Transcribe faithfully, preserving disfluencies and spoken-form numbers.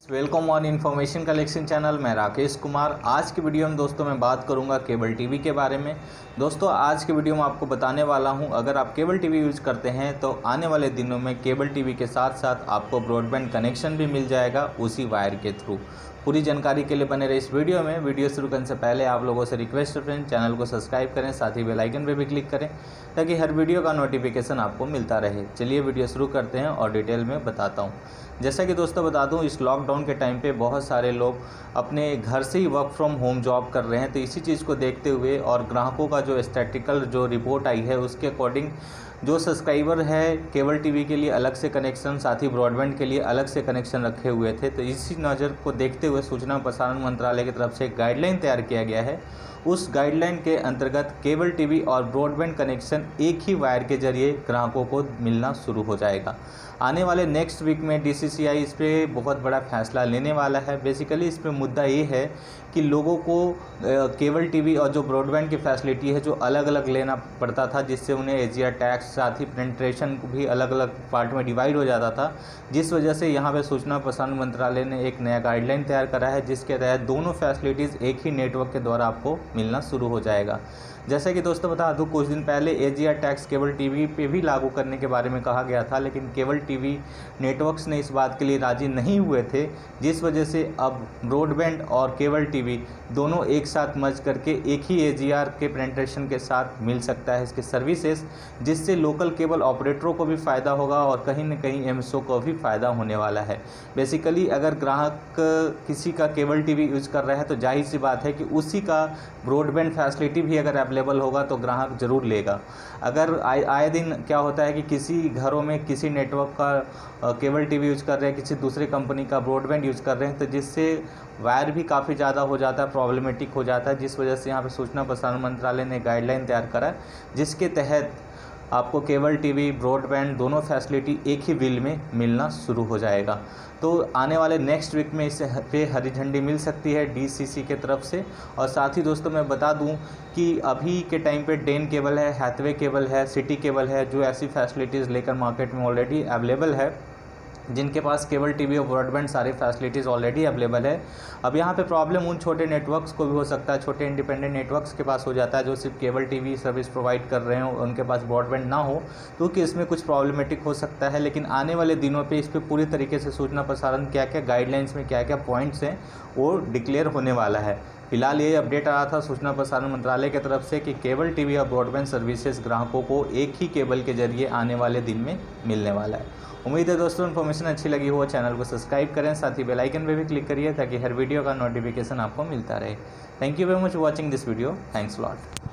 Welcome on information collection channel. मैं राकेश कुमार। आज की वीडियो में दोस्तों मैं बात करूंगा केबल टीवी के बारे में। दोस्तों आज की वीडियो में आपको बताने वाला हूं, अगर आप केबल टीवी यूज़ करते हैं तो आने वाले दिनों में केबल टीवी के साथ साथ आपको ब्रॉडबैंड कनेक्शन भी मिल जाएगा उसी वायर के थ्रू। पूरी जानकारी के लिए बने रहे इस वीडियो में। वीडियो शुरू करने से पहले आप लोगों से रिक्वेस्ट है फ्रेंड, चैनल को सब्सक्राइब करें, साथ ही बेल आइकन पे भी क्लिक करें ताकि हर वीडियो का नोटिफिकेशन आपको मिलता रहे। चलिए वीडियो शुरू करते हैं और डिटेल में बताता हूँ। जैसा कि दोस्तों बता दूं, इस लॉकडाउन के टाइम पे बहुत सारे लोग अपने घर से ही वर्क फ्रॉम होम जॉब कर रहे हैं, तो इसी चीज़ को देखते हुए और ग्राहकों का जो स्टैटिकल जो रिपोर्ट आई है उसके अकॉर्डिंग जो सब्सक्राइबर है केबल टीवी के लिए अलग से कनेक्शन, साथ ही ब्रॉडबैंड के लिए अलग से कनेक्शन रखे हुए थे। तो इसी नज़र को देखते हुए सूचना प्रसारण मंत्रालय की तरफ से एक गाइडलाइन तैयार किया गया है। उस गाइडलाइन के अंतर्गत केबल टीवी और ब्रॉडबैंड कनेक्शन एक ही वायर के जरिए ग्राहकों को मिलना शुरू हो जाएगा। आने वाले नेक्स्ट वीक में डी सी सी आई इस पर बहुत बड़ा फैसला लेने वाला है। बेसिकली इस पर मुद्दा ये है कि लोगों को केबल टीवी और जो ब्रॉडबैंड की फैसिलिटी है जो अलग अलग लेना पड़ता था, जिससे उन्हें एजिया टैक्स, साथ ही पेनिट्रेशन भी अलग अलग पार्ट में डिवाइड हो जाता था, जिस वजह से यहाँ पे सूचना प्रसारण मंत्रालय ने एक नया गाइडलाइन तैयार करा है जिसके तहत दोनों फैसिलिटीज़ एक ही नेटवर्क के द्वारा आपको मिलना शुरू हो जाएगा। जैसे कि दोस्तों बता दूं, कुछ दिन पहले एजिया टैक्स केबल टीवी पे भी लागू करने के बारे में कहा गया था, लेकिन केबल टीवी नेटवर्क्स ने इस बात के लिए राजी नहीं हुए थे, जिस वजह से अब ब्रॉडबैंड और केबल टीवी दोनों एक साथ मर्ज करके एक ही एजीआर के पेनिट्रेशन के साथ मिल सकता है इसके सर्विसेज, जिससे लोकल केबल ऑपरेटरों को भी फ़ायदा होगा और कहीं न कहीं एमएसओ को भी फ़ायदा होने वाला है। बेसिकली अगर ग्राहक किसी का केबल टीवी यूज़ कर रहा है तो जाहिर सी बात है कि उसी का ब्रॉडबैंड फैसिलिटी भी अगर अवेलेबल होगा तो ग्राहक ज़रूर लेगा। अगर आए आए दिन क्या होता है कि किसी घरों में किसी नेटवर्क का केबल टीवी यूज़ कर रहे हैं, किसी दूसरे कंपनी का ब्रॉडबैंड यूज़ कर रहे हैं, तो जिससे वायर भी काफ़ी ज़्यादा हो जाता है, प्रॉब्लमेटिक हो जाता है, जिस वजह से यहाँ पे सूचना प्रसारण मंत्रालय ने गाइडलाइन तैयार करा जिसके तहत आपको केबल टीवी ब्रॉडबैंड दोनों फैसिलिटी एक ही बिल में मिलना शुरू हो जाएगा। तो आने वाले नेक्स्ट वीक में इसे पे हरी झंडी मिल सकती है डी सी सी के तरफ से। और साथ ही दोस्तों मैं बता दूं कि अभी के टाइम पे डेन केबल है, हैथवे केबल है, सिटी केबल है, जो ऐसी फैसिलिटीज़ लेकर मार्केट में ऑलरेडी अवेलेबल है, जिनके पास केबल टीवी और ब्रॉडबैंड सारी फैसिलिटीज़ ऑलरेडी अवेलेबल है। अब यहाँ पे प्रॉब्लम उन छोटे नेटवर्क्स को भी हो सकता है, छोटे इंडिपेंडेंट नेटवर्क्स के पास हो जाता है जो सिर्फ केबल टीवी सर्विस प्रोवाइड कर रहे हो, उनके पास ब्रॉडबैंड ना हो, क्योंकि इसमें कुछ प्रॉब्लमेटिक हो सकता है। लेकिन आने वाले दिनों पे इस पर पूरी तरीके से सूचना प्रसारण क्या क्या गाइडलाइंस में क्या क्या पॉइंट्स हैं वो डिक्लेयर होने वाला है। फिलहाल ये अपडेट आया था सूचना प्रसारण मंत्रालय की तरफ से कि केबल टीवी और ब्रॉडबैंड सर्विसेज ग्राहकों को एक ही केबल के जरिए आने वाले दिन में मिलने वाला है। उम्मीद है दोस्तों इन्फॉर्मेशन अच्छी लगी हो, चैनल को सब्सक्राइब करें, साथ ही बेल आइकन पे भी क्लिक करिए ताकि हर वीडियो का नोटिफिकेशन आपको मिलता रहे। Thank you very much watching this video. Thanks lot.